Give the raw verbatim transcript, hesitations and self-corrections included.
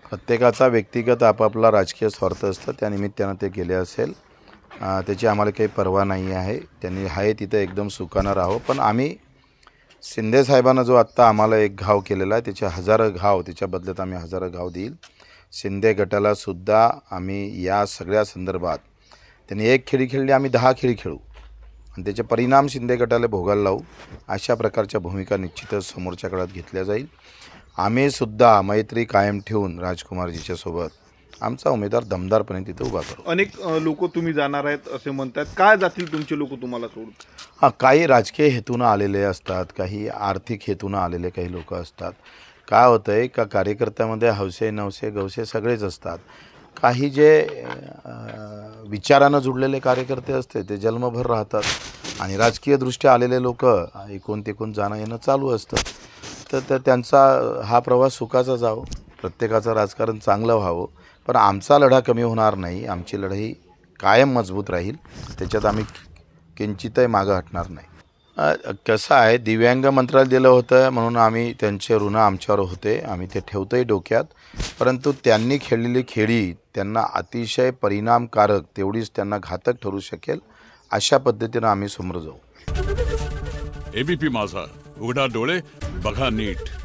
प्रत्येकाचा व्यक्तिगत आपापला राजकीय स्वार्थ असतं, त्या निमित्तानं ते गेले असेल, त्याची आम्हाला काही पर्वा नाही आहे. त्यांनी आहे तिथं एकदम सुखानं राहावं. पण आम्ही शिंदे साहेबांना जो आत्ता आम्हाला एक घाव केलेला आहे, त्याचे हजारो घाव, त्याच्या बदल्यात आम्ही हजारो घाव देईल. शिंदे गटाला सुद्धा आम्ही या सगळ्या संदर्भात, त्यांनी एक खेळी खेळली, आम्ही दहा खेळी खेळू आणि त्याचे परिणाम शिंदे गटाला भोगायला लावू. अशा प्रकारच्या भूमिका निश्चितच समोरच्या काळात घेतल्या जाईल. आम्ही सुद्धा मैत्री कायम ठेवून राजकुमारजीच्या सोबत आमचा उमेदवार दमदारपणे तिथे उभा करू. अनेक लोक तुम्ही जाणार आहेत असे म्हणतात, काय जातील तुमचे लोक तुम्हाला सोडून? हां, काही राजकीय हेतूनं आलेले असतात, काही आर्थिक हेतूनं आलेले काही लोक असतात. काय होतं आहे का, कार्यकर्त्यामध्ये हौसे नवसे गवसे सगळेच असतात. काही जे विचारानं जुडलेले कार्यकर्ते असते ते जन्मभर राहतात आणि राजकीयदृष्ट्या आलेले लोक एकूण तिकून जाणं येणं चालू असतं. तर तर त्यांचा हा प्रवास सुखाचा जावो, प्रत्येकाचं राजकारण चांगलं व्हावं. पण आमचा लढा कमी होणार नाही, आमची लढाई कायम मजबूत राहील. त्याच्यात आम्ही किंचितही मागं हटणार नाही. कसं आहे, दिव्यांग मंत्रालय दिलं होतं म्हणून आम्ही त्यांचे ऋण आमच्यावर होते, आम्ही ते ठेवतोही डोक्यात. परंतु त्यांनी खेळलेली खेळी त्यांना अतिशय परिणामकारक, तेवढीच त्यांना घातक ठरू शकेल. अशा पद्धतीनं आम्ही समोर जाऊ. एबीपी माझा, उघडा डोळे बघा नीट.